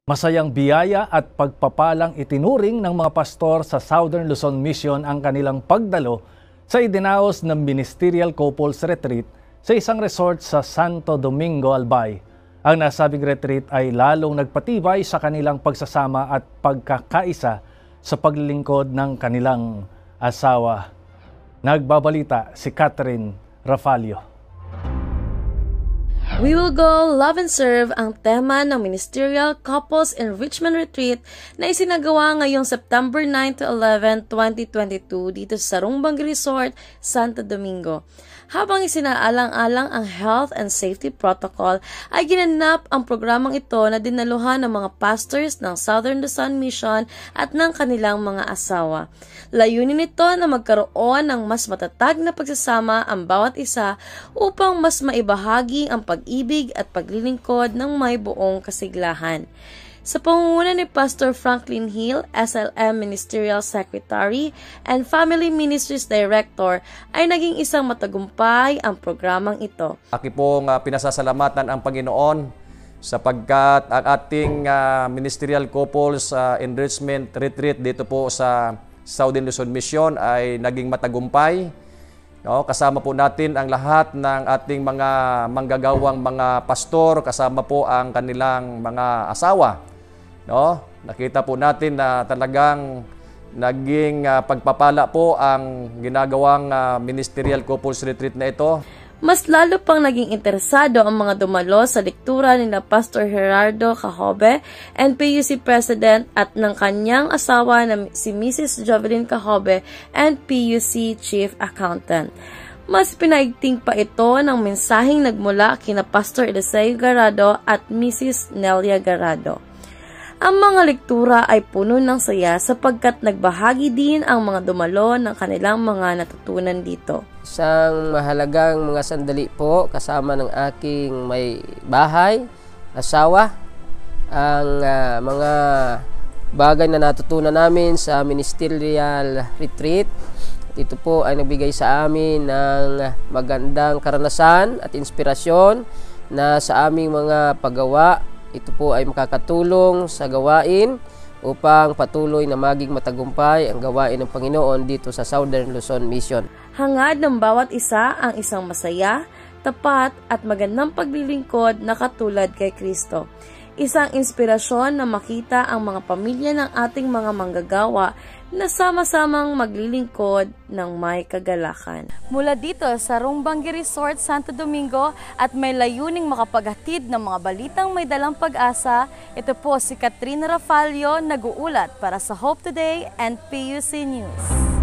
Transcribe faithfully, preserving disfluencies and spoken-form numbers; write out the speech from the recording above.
Masayang biyaya at pagpapalang itinuring ng mga pastor sa Southern Luzon Mission ang kanilang pagdalo sa idinaos ng Ministerial Couples Retreat sa isang resort sa Santo Domingo, Albay. Ang nasabing retreat ay lalong nagpatibay sa kanilang pagsasama at pagkakaisa sa paglilingkod ng kanilang asawa. Nagbabalita si Catherine Rafalio. We will go, love and serve ang tema ng Ministerial Couples Enrichment Retreat na isinagawa ngayong September nine to eleven, twenty twenty-two dito sa Sarungbang Resort, Santo Domingo. Habang isinaalang-alang ang health and safety protocol, ay ginanap ang programang ito na dinaluhan ng mga pastors ng Southern Luzon Mission at ng kanilang mga asawa. Layunin nito na magkaroon ng mas matatag na pagsasama ang bawat isa upang mas maibahagi ang pag-ibig at paglilingkod ng may buong kasiglahan. Sa pangunguna ni Pastor Franklin Hill, S L M Ministerial Secretary and Family Ministries Director, ay naging isang matagumpay ang programang ito. Aki pong uh, pinasasalamatan ang Panginoon sapagkat ang ating uh, Ministerial Couples uh, Enrichment Retreat dito po sa Southern Luzon Mission ay naging matagumpay. No, kasama po natin ang lahat ng ating mga manggagawang mga pastor, kasama po ang kanilang mga asawa. No, nakita po natin na talagang naging uh, pagpapala po ang ginagawang uh, Ministerial Couples Retreat na ito. Mas lalo pang naging interesado ang mga dumalo sa lektura ni Pastor Gerardo Cajobe, N P U C President, at ng kanyang asawa na si Missus Jovelyn Cajobe, N P U C Chief Accountant. Mas pinaigting pa ito ng mensaheng nagmula kina Pastor Eliseo Garado at Missus Nelia Garado. Ang mga lektura ay puno ng saya sapagkat nagbahagi din ang mga dumalo ng kanilang mga natutunan dito. Isang mahalagang mga sandali po kasama ng aking may bahay, asawa, ang uh, mga bagay na natutunan namin sa Ministerial Retreat. Ito po ay nagbigay sa amin ng magandang karanasan at inspirasyon na sa aming mga paggawa. Ito po ay makakatulong sa gawain upang patuloy na maging matagumpay ang gawain ng Panginoon dito sa Southern Luzon Mission. Hangad ng bawat isa ang isang masaya, tapat at magandang paglilingkod na katulad kay Kristo. Isang inspirasyon na makita ang mga pamilya ng ating mga manggagawa na sama-samang maglilingkod ng may kagalakan. Mula dito sa Sarungbang Resort, Santo Domingo, at may layuning makapaghatid ng mga balitang may dalang pag-asa, ito po si Catherine Rafalio, nag-uulat para sa Hope Today and P U C News.